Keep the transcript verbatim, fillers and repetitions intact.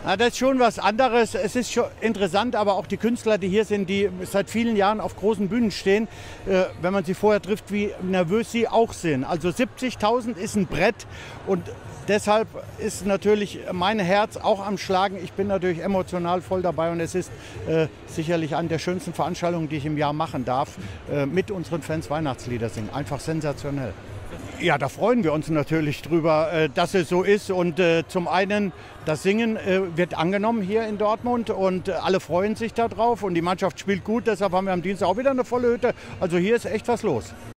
Na, das ist schon was anderes. Es ist schon interessant, aber auch die Künstler, die hier sind, die seit vielen Jahren auf großen Bühnen stehen, äh, wenn man sie vorher trifft, wie nervös sie auch sind. Also siebzigtausend ist ein Brett und deshalb ist natürlich mein Herz auch am Schlagen. Ich bin natürlich emotional voll dabei und es ist äh, sicherlich eine der schönsten Veranstaltungen, die ich im Jahr machen darf, äh, mit unseren Fans Weihnachtslieder singen. Einfach sensationell. Ja, da freuen wir uns natürlich drüber, äh, dass es so ist. Und äh, zum einen, das Singen äh, wird angenommen hier in Dortmund und äh, alle freuen sich darauf. Und die Mannschaft spielt gut, deshalb haben wir am Dienstag auch wieder eine volle Hütte. Also hier ist echt was los.